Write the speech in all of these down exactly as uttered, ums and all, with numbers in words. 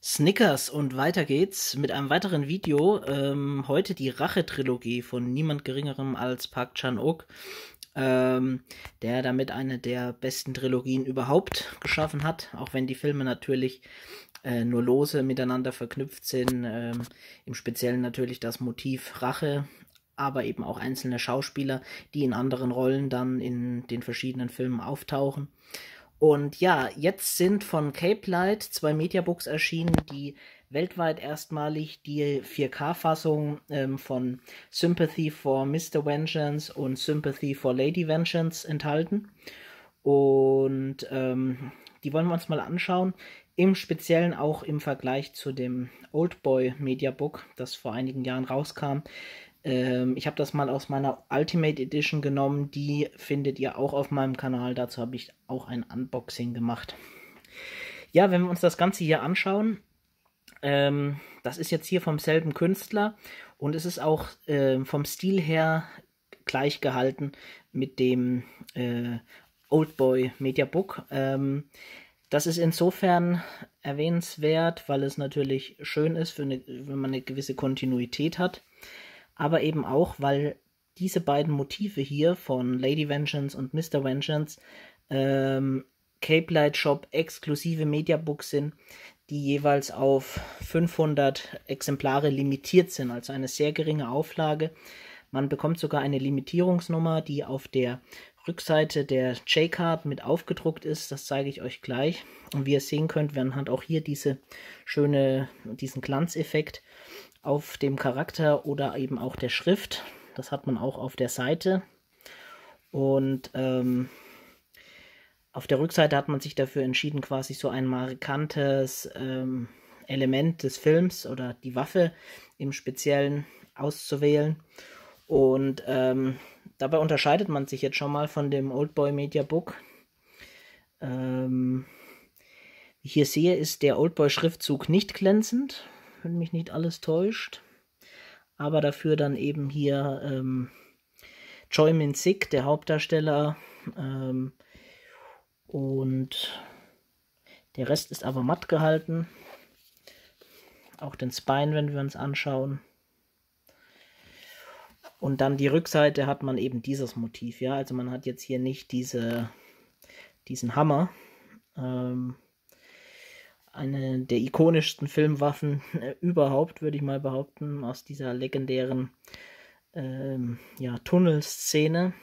Snickers und weiter geht's mit einem weiteren Video. Ähm, heute die Rache-Trilogie von niemand Geringerem als Park Chan-wook, ähm, der damit eine der besten Trilogien überhaupt geschaffen hat, auch wenn die Filme natürlich äh, nur lose miteinander verknüpft sind. Ähm, im Speziellen natürlich das Motiv Rache, aber eben auch einzelne Schauspieler, die in anderen Rollen dann in den verschiedenen Filmen auftauchen. Und ja, jetzt sind von Cape Light zwei Mediabooks erschienen, die weltweit erstmalig die vier K-Fassung ähm, von Sympathy for Mister Vengeance und Sympathy for Lady Vengeance enthalten. Und ähm, die wollen wir uns mal anschauen. Im Speziellen auch im Vergleich zu dem Oldboy Mediabook, das vor einigen Jahren rauskam. Ähm, ich habe das mal aus meiner Ultimate Edition genommen. Die findet ihr auch auf meinem Kanal. Dazu habe ich auch ein Unboxing gemacht. Ja, wenn wir uns das Ganze hier anschauen, ähm, das ist jetzt hier vom selben Künstler und es ist auch äh, vom Stil her gleich gehalten mit dem äh, Oldboy Mediabook. Ähm, das ist insofern erwähnenswert, weil es natürlich schön ist, für eine, wenn man eine gewisse Kontinuität hat. Aber eben auch, weil diese beiden Motive hier von Lady Vengeance und Mister Vengeance ähm, Cape Light Shop exklusive Mediabooks sind, die jeweils auf fünfhundert Exemplare limitiert sind, also eine sehr geringe Auflage. Man bekommt sogar eine Limitierungsnummer, die auf der Rückseite der J-Card mit aufgedruckt ist. Das zeige ich euch gleich. Und wie ihr sehen könnt, man hat auch hier diese schöne, diesen Glanzeffekt auf dem Charakter oder eben auch der Schrift. Das hat man auch auf der Seite. Und ähm, auf der Rückseite hat man sich dafür entschieden, quasi so ein markantes ähm, Element des Films oder die Waffe im Speziellen auszuwählen. Und ähm, dabei unterscheidet man sich jetzt schon mal von dem Oldboy Mediabook. Ähm, wie ich hier sehe, ist der Oldboy-Schriftzug nicht glänzend, wenn mich nicht alles täuscht. Aber dafür dann eben hier ähm, Choi Min-sik, der Hauptdarsteller. Ähm, und der Rest ist aber matt gehalten. Auch den Spine, wenn wir uns anschauen. Und dann die Rückseite hat man eben dieses Motiv, ja. Also man hat jetzt hier nicht diese, diesen Hammer. Ähm, eine der ikonischsten Filmwaffen äh, überhaupt, würde ich mal behaupten, aus dieser legendären ähm, ja, Tunnelszene.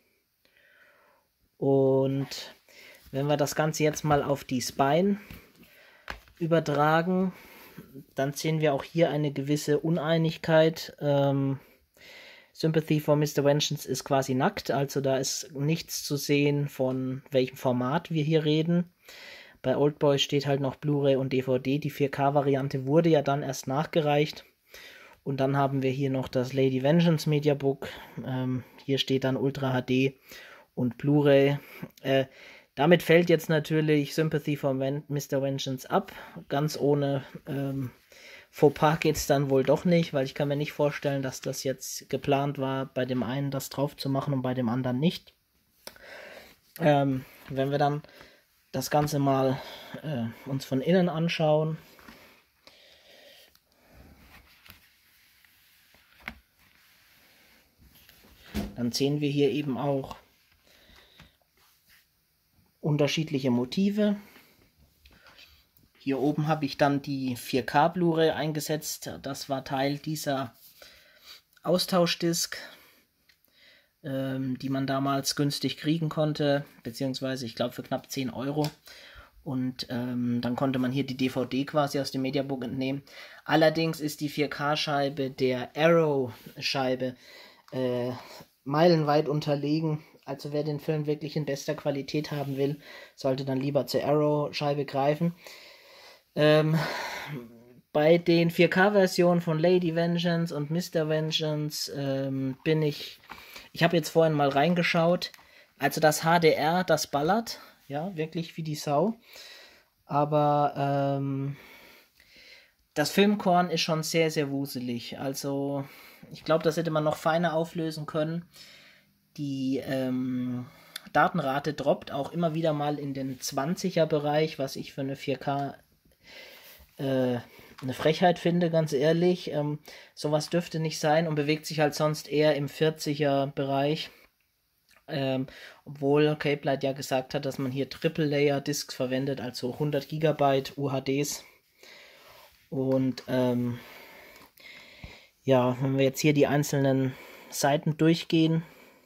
Und wenn wir das Ganze jetzt mal auf die Spine übertragen, dann sehen wir auch hier eine gewisse Uneinigkeit. Ähm, Sympathy for Mister Vengeance ist quasi nackt, also da ist nichts zu sehen, von welchem Format wir hier reden. Bei Oldboy steht halt noch Blu-ray und D V D. Die vier K-Variante wurde ja dann erst nachgereicht. Und dann haben wir hier noch das Lady Vengeance Mediabook. Ähm, hier steht dann Ultra H D und Blu-ray. Äh, damit fällt jetzt natürlich Sympathy for Mister Vengeance ab. Ganz ohne ähm, Fauxpas geht es dann wohl doch nicht, weil ich kann mir nicht vorstellen, dass das jetzt geplant war, bei dem einen das drauf zu machen und bei dem anderen nicht. Ähm, wenn wir dann das Ganze mal äh, uns von innen anschauen. Dann sehen wir hier eben auch unterschiedliche Motive. Hier oben habe ich dann die vier K Blu-ray eingesetzt. Das war Teil dieser Austauschdisk, ähm, die man damals günstig kriegen konnte, beziehungsweise ich glaube für knapp zehn Euro. Und ähm, dann konnte man hier die D V D quasi aus dem Mediabook entnehmen. Allerdings ist die vier K Scheibe der Arrow-Scheibe äh, meilenweit unterlegen. Also wer den Film wirklich in bester Qualität haben will, sollte dann lieber zur Arrow-Scheibe greifen. Ähm, bei den vier K Versionen von Lady Vengeance und Mister Vengeance ähm, bin ich, ich habe jetzt vorhin mal reingeschaut, also das H D R, das ballert, ja, wirklich wie die Sau, aber ähm, das Filmkorn ist schon sehr, sehr wuselig, also ich glaube, das hätte man noch feiner auflösen können. Die ähm, Datenrate droppt auch immer wieder mal in den zwanziger Bereich, was ich für eine vier K äh, eine Frechheit finde, ganz ehrlich. Ähm, sowas dürfte nicht sein und bewegt sich halt sonst eher im vierziger-Bereich. Ähm, obwohl Cape Light ja gesagt hat, dass man hier Triple Layer Discs verwendet, also hundert Gigabyte U H Ds. Und ähm, ja, wenn wir jetzt hier die einzelnen Seiten durchgehen.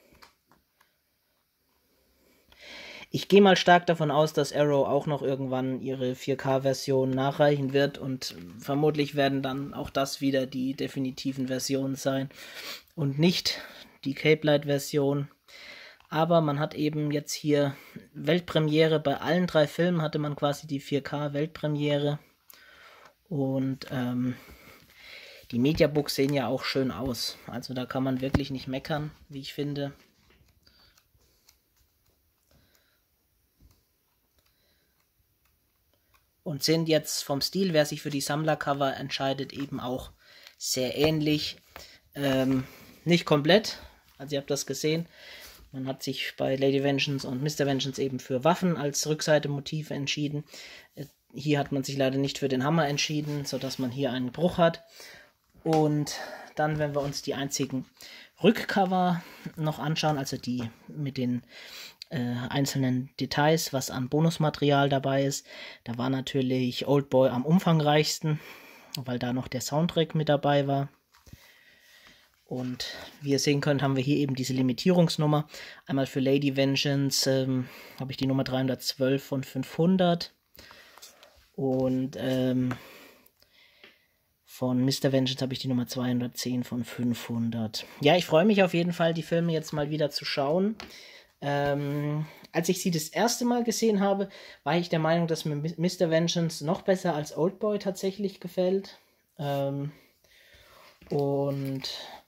Ich gehe mal stark davon aus, dass Arrow auch noch irgendwann ihre vier K-Version nachreichen wird und vermutlich werden dann auch das wieder die definitiven Versionen sein und nicht die Cape Light-Version. Aber man hat eben jetzt hier Weltpremiere, bei allen drei Filmen hatte man quasi die vier K-Weltpremiere und ähm, die Mediabooks sehen ja auch schön aus, also da kann man wirklich nicht meckern, wie ich finde. Und sind jetzt vom Stil, wer sich für die Sammlercover entscheidet, eben auch sehr ähnlich. Ähm, nicht komplett, also ihr habt das gesehen. Man hat sich bei Lady Vengeance und Mister Vengeance eben für Waffen als Rückseite-Motive entschieden. Hier hat man sich leider nicht für den Hammer entschieden, sodass man hier einen Bruch hat. Und dann, wenn wir uns die einzigen Rückcover noch anschauen, also die mit den Äh, einzelnen Details, was an Bonusmaterial dabei ist. Da war natürlich Oldboy am umfangreichsten, weil da noch der Soundtrack mit dabei war. Und wie ihr sehen könnt, haben wir hier eben diese Limitierungsnummer. Einmal für Lady Vengeance ähm, habe ich die Nummer dreihundertzwölf von fünfhundert. Und ähm, von Mister Vengeance habe ich die Nummer zweihundertzehn von fünfhundert. Ja, ich freue mich auf jeden Fall, die Filme jetzt mal wieder zu schauen. Ähm, als ich sie das erste Mal gesehen habe, war ich der Meinung, dass mir Mister Vengeance noch besser als Oldboy tatsächlich gefällt. Ähm, und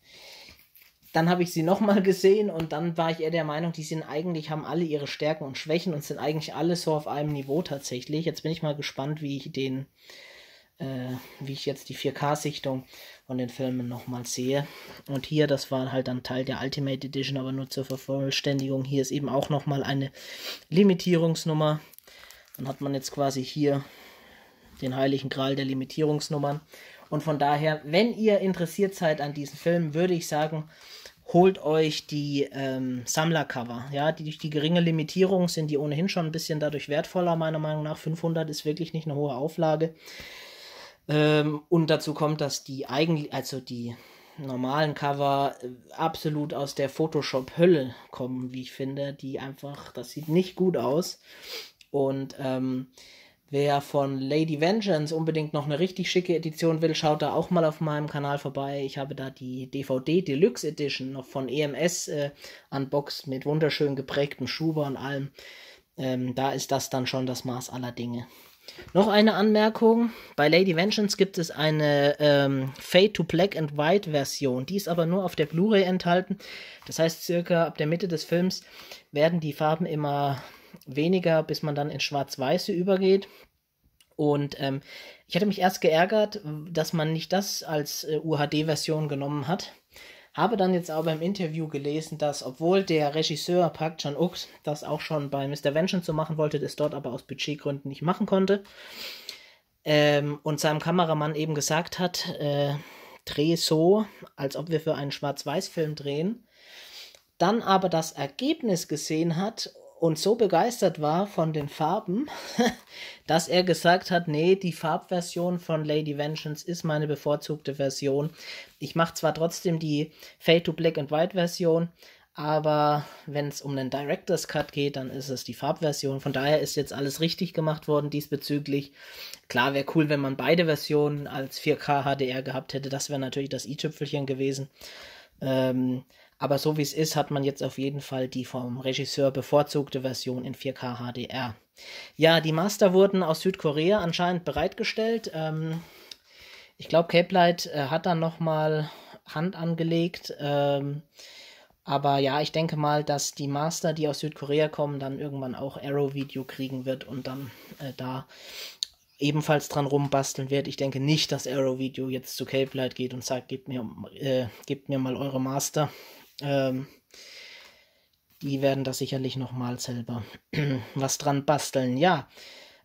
dann habe ich sie nochmal gesehen und dann war ich eher der Meinung, die sind eigentlich, haben alle ihre Stärken und Schwächen und sind eigentlich alle so auf einem Niveau tatsächlich. Jetzt bin ich mal gespannt, wie ich den, äh, wie ich jetzt die vier K-Sichtung von den Filmen nochmal sehe. Und hier, das war halt dann Teil der Ultimate Edition, aber nur zur Vervollständigung. Hier ist eben auch nochmal eine Limitierungsnummer. Dann hat man jetzt quasi hier den heiligen Gral der Limitierungsnummern. Und von daher, wenn ihr interessiert seid an diesen Filmen, würde ich sagen, holt euch die ähm, Sammlercover. Ja, die, durch die geringe Limitierung sind die ohnehin schon ein bisschen dadurch wertvoller, meiner Meinung nach. fünfhundert ist wirklich nicht eine hohe Auflage. Ähm, und dazu kommt, dass die eigentlich, also die normalen Cover äh, absolut aus der Photoshop-Hölle kommen, wie ich finde. Die einfach, das sieht nicht gut aus. Und ähm, wer von Lady Vengeance unbedingt noch eine richtig schicke Edition will, schaut da auch mal auf meinem Kanal vorbei. Ich habe da die D V D Deluxe Edition noch von E M S äh, unboxed mit wunderschön geprägtem Schuber und allem. Ähm, da ist das dann schon das Maß aller Dinge. Noch eine Anmerkung, bei Lady Vengeance gibt es eine ähm, Fade to Black and White Version, die ist aber nur auf der Blu-ray enthalten. Das heißt, circa ab der Mitte des Films werden die Farben immer weniger, bis man dann in Schwarz-Weiße übergeht. Und ähm, ich hatte mich erst geärgert, dass man nicht das als äh, U H D-Version genommen hat. Habe dann jetzt aber im Interview gelesen, dass, obwohl der Regisseur Park Chan-wook das auch schon bei Mister Vengeance so machen wollte, das dort aber aus Budgetgründen nicht machen konnte. Ähm, und seinem Kameramann eben gesagt hat, äh, dreh so, als ob wir für einen Schwarz-Weiß-Film drehen. Dann aber das Ergebnis gesehen hat und so begeistert war von den Farben, dass er gesagt hat, nee, die Farbversion von Lady Vengeance ist meine bevorzugte Version. Ich mache zwar trotzdem die Fade to Black and White Version, aber wenn es um einen Director's Cut geht, dann ist es die Farbversion. Von daher ist jetzt alles richtig gemacht worden diesbezüglich. Klar, wäre cool, wenn man beide Versionen als vier K H D R gehabt hätte. Das wäre natürlich das i-Tüpfelchen gewesen. Ähm, aber so wie es ist, hat man jetzt auf jeden Fall die vom Regisseur bevorzugte Version in vier K H D R. Ja, die Master wurden aus Südkorea anscheinend bereitgestellt. Ähm, ich glaube, Cape Light äh, hat dann nochmal Hand angelegt. Ähm, aber ja, ich denke mal, dass die Master, die aus Südkorea kommen, dann irgendwann auch Arrow-Video kriegen wird und dann äh, da ebenfalls dran rumbasteln wird. Ich denke nicht, dass Arrow-Video jetzt zu Cape Light geht und sagt, gebt mir, äh, gebt mir mal eure Master. Ähm, die werden da sicherlich nochmal selber was dran basteln. Ja,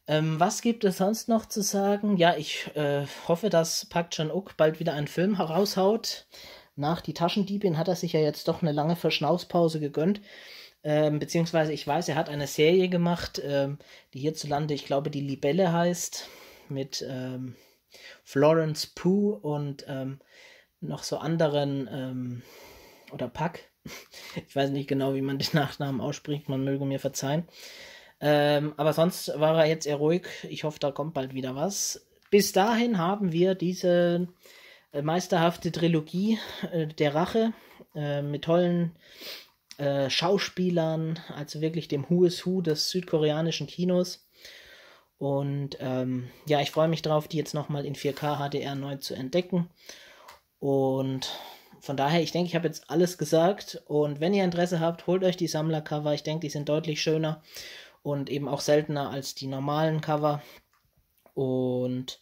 Ähm, was gibt es sonst noch zu sagen? Ja, ich äh, hoffe, dass Park Chan-wook bald wieder einen Film heraushaut. Nach Die Taschendiebin hat er sich ja jetzt doch eine lange Verschnaufspause gegönnt. Ähm, beziehungsweise ich weiß, er hat eine Serie gemacht, ähm, die hierzulande, ich glaube, die Libelle heißt, mit ähm, Florence Pugh und ähm, noch so anderen, ähm, oder Puck. Ich weiß nicht genau, wie man den Nachnamen ausspricht, man möge mir verzeihen. Ähm, aber sonst war er jetzt eher ruhig. Ich hoffe, da kommt bald wieder was. Bis dahin haben wir diese äh, meisterhafte Trilogie äh, der Rache äh, mit tollen äh, Schauspielern, also wirklich dem Who is Who des südkoreanischen Kinos. Und ähm, ja, ich freue mich drauf, die jetzt nochmal in vier K H D R neu zu entdecken. Und von daher, ich denke, ich habe jetzt alles gesagt. Und wenn ihr Interesse habt, holt euch die Sammlercover. Ich denke, die sind deutlich schöner und eben auch seltener als die normalen Cover. Und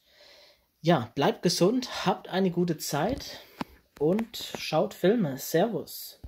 ja, bleibt gesund, habt eine gute Zeit und schaut Filme. Servus.